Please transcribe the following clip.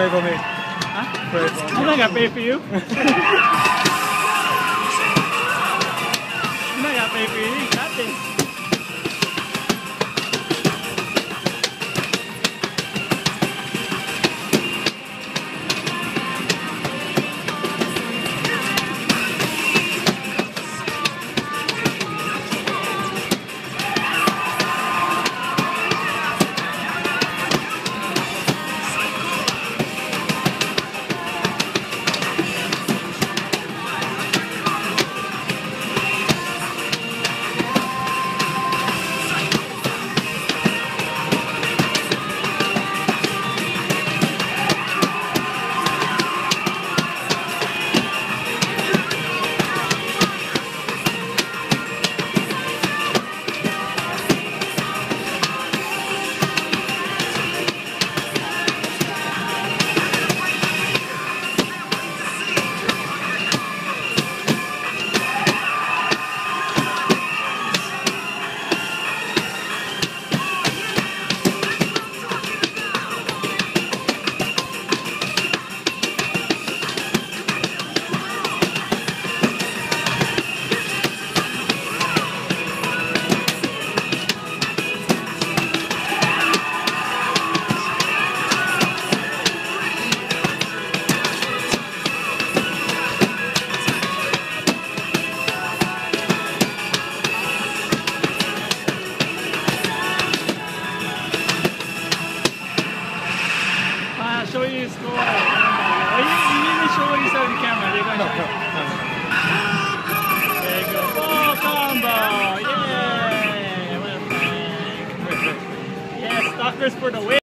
Pray for me. Huh? Pray for me. I'm not gonna pay for you. I'm not gonna pay for you. You got this. Show you his score. Oh, you need to show what you said on the camera. They're going to show you. There you go. Full combo. Yay! What a thing. Yes, Stalkers for the win.